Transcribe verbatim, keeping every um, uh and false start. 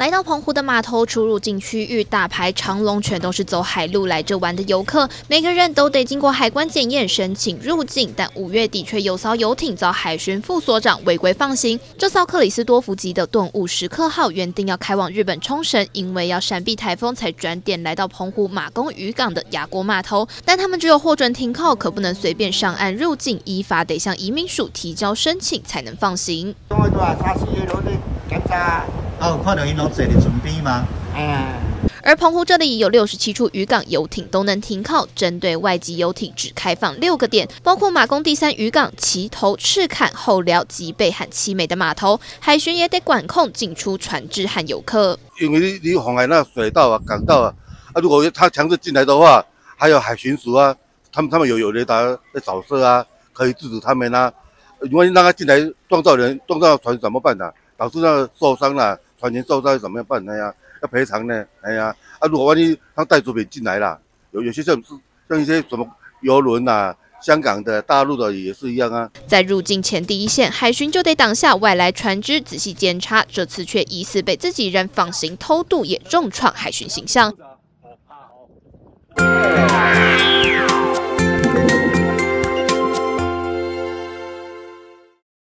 来到澎湖的码头出入境区域，大排长龙，全都是走海路来这玩的游客，每个人都得经过海关检验申请入境。但五月底却有艘游艇遭海巡副所长违规放行。这艘克里斯多福级的顿悟时刻号原定要开往日本冲绳，因为要闪避台风，才转点来到澎湖马公渔港的亚国码头。但他们只有获准停靠，可不能随便上岸入境，依法得向移民署提交申请才能放行。 啊，有看到因拢坐伫船边吗？ 嗯。而澎湖这里有六十七处渔港，游艇都能停靠。针对外籍游艇，只开放六个点，包括马公第三渔港、旗头、赤坎、后寮、吉贝和七美的码头。海巡也得管控进出船只和游客。 因为你你红海那水道啊、港道啊，啊，如果他强制进来的话，还有海巡署啊，他们他们有有雷达在扫射啊，可以制止他们啊。如果你让他进来撞到人、撞到船怎么办呢、啊？导致那受伤了。船员受伤怎么样办？哎呀，要赔偿呢。哎呀，啊，如果万一他带毒品进来了，有有些像像一些什么邮轮啊，香港的、大陆的也是一样啊。 在入境前第一线，海巡就得挡下外来船只，仔细检查。这次却疑似被自己人放行偷渡，也重创海巡形象。